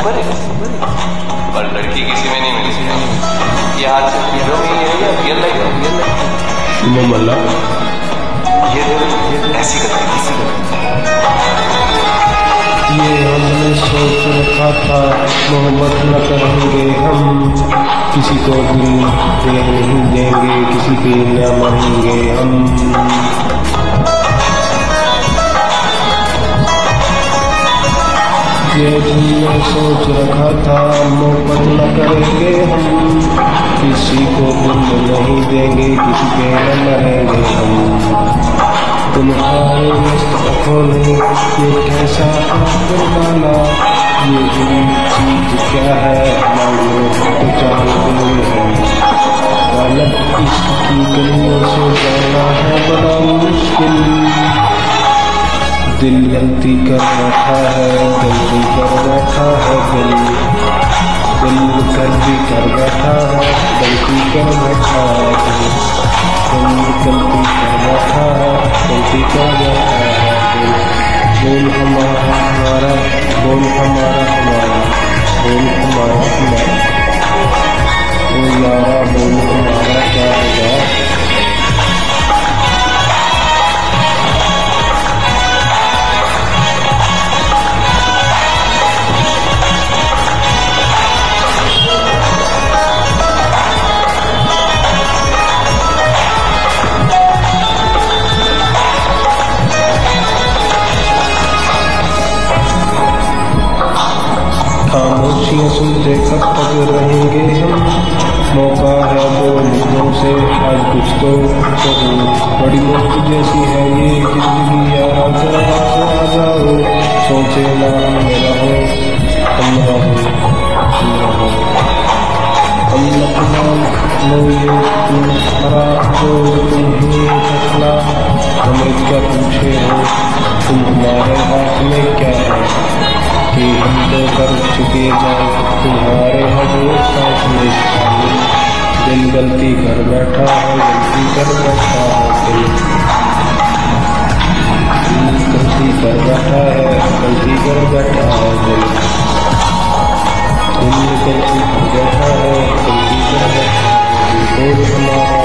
ऊपर है और लड़की किसी में नहीं मिलती। ये हाथ से वीडियो में ही है या रियल लाइफ है? मतलब ये ऐसी करती ये हमने सोच रखा था मोहब्बत न करेंगे हम, किसी को दिल नहीं देंगे, किसी पे न मरेंगे हम। ये हमने सोच रखा था मोहब्बत न करेंगे हम, किसी को दिल नहीं देंगे, किसी पे न मरेंगे हम। तुम्हारे आँखों ने ये कैसा आंसू डाला, ये चीज क्या है मालूम तो चाल गई है। गलत इसकी गलियों से जाना है बड़ा मुश्किल, दिल गलती कर बैठा है, गलती कर बैठा है दिल गलती कर बैठा है, गलती कर बैठा है गलती कर बैठा है, गलती कर बैठा है। बोल हमारा हमारा, बोल हमारा हमारा, बोल हमारा हमारा, बोल यारा बोल हमारा क्या होगा। खामोशियाँ सुनते कब तक रहेंगे हम, मौका है बोलने से आज कुछ तो कहूँ। बड़ी मुफ्त जैसी है ये जिंदगी यारा, जरा से आ जाओ, सोचे ना मेरा हो हम रहो हम लखनऊ लो ये तुम्हारा हो तुम्हें फसला, हमें क्या पूछे हो तुम, हमारे हाथ में क्या है कि हम तो कर चुके जाए तुम्हारे हजूर सांस में शामिल। दिल गलती कर बैठा है, गलती कर बैठा है दिल गलती कर बैठा है, गलती कर बैठा है दिल गलती कर बैठा है, गलती कर बैठा है। बोल हमारा